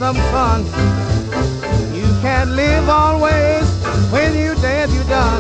some fun. You can't live always. When you dance, you done.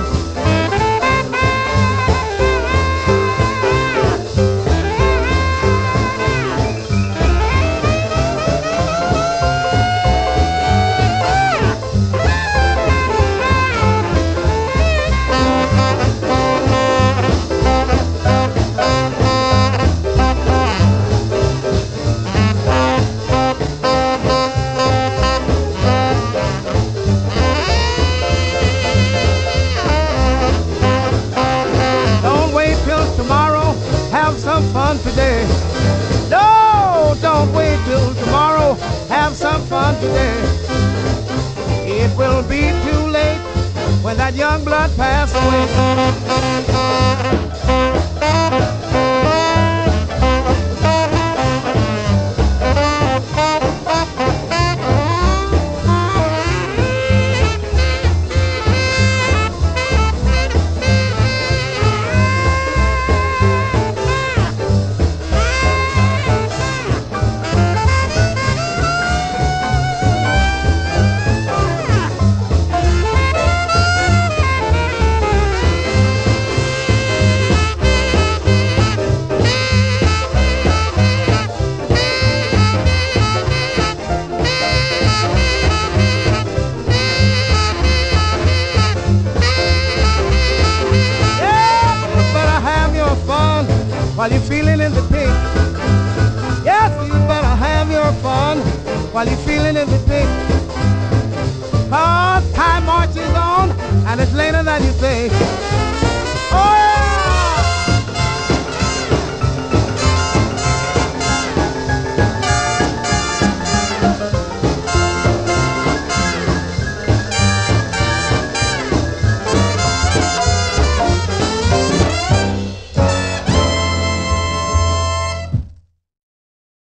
Have some fun today. No, don't wait till tomorrow. Have some fun today. It will be too late when that young blood pass away. While you're feeling in the pink. Yes, you better have your fun while you're feeling in the pink. 'Cause time marches on and it's later than you think.